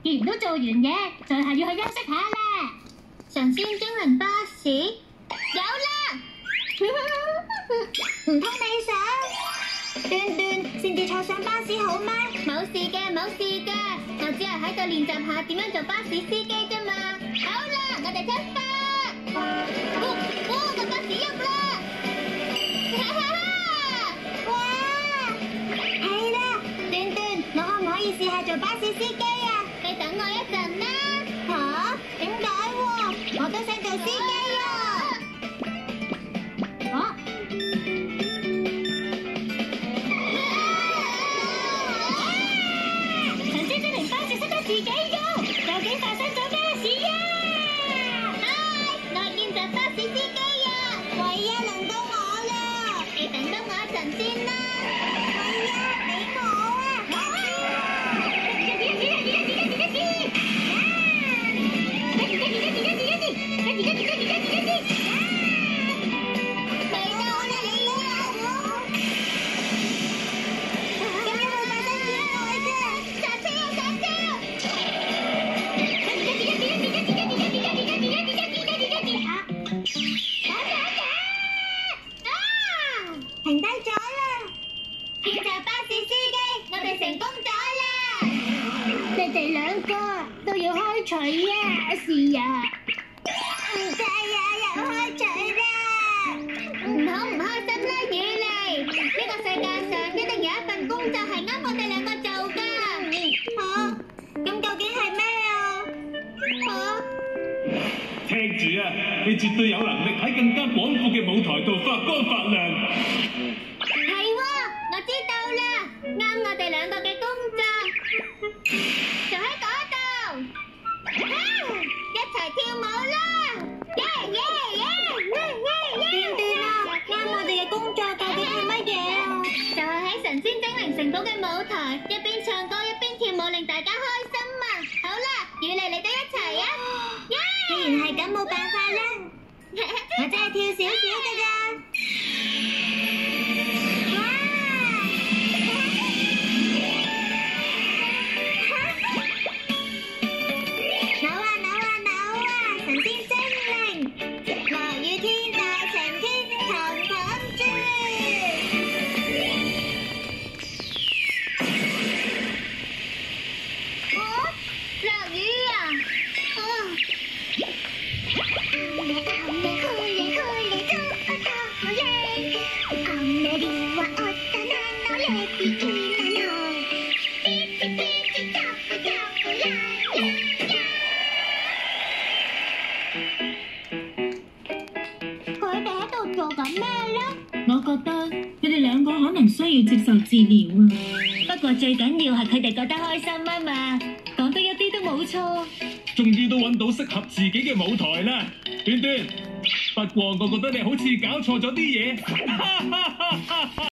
既然都做完嘢，就係要去休息下啦。神仙精靈巴士有啦，唔通你想？段段先至坐上巴士好咩？冇事嘅，冇事嘅，我只係喺度練習下點樣做巴士司機啫嘛。好啦，我哋出發。哇，個巴士喐啦！哇，係啦，段段，我可唔可以試下做巴士司機啊？你等我一陣啦。吓？點解喎？我都想做司機啊！啊？神仙精靈巴士識得自己喐，究竟發生咗咩事啊？嗨，我係見習巴士司機啊！喂啊，輪到我啦！你等多我一陣先啦。喂啊，俾我啊！停低咗啦！見習巴士司機，我哋成功咗啦！你哋兩個都要開除啊！是啊，唔制啊，又開除啦！唔好唔開心啦，雨莉！呢個世界上一定有一份工作係啱我哋兩個做㗎。嚇？咁究竟係咩啊？嚇？ 聽住啊！你絕對有能力喺更加廣闊嘅舞台度發光發亮。 係喎，我知道啦，啱我哋兩個嘅工作，就喺嗰度。一齊跳舞啦！耶耶耶耶！段段啊，啱我哋嘅工作究竟係乜嘢啊？就係喺神仙精靈城堡嘅舞台，一邊唱歌一邊跳舞，令大家開心啊！好啦，雨莉你都一齊啊！既然係咁，冇辦法啦，我真係跳少少㗎咋。扭啊扭啊扭啊，神仙精靈，落雨天大晴天，氹氹轉。落雨啊！佢哋喺度做緊咩咧？ 我覺得佢哋兩個可能需要接受治療啊。不過最緊要係佢哋覺得開心啊嘛，講得一啲都冇錯。 終於都揾到適合自己嘅舞台啦，段段。不過我覺得你好似搞錯咗啲嘢。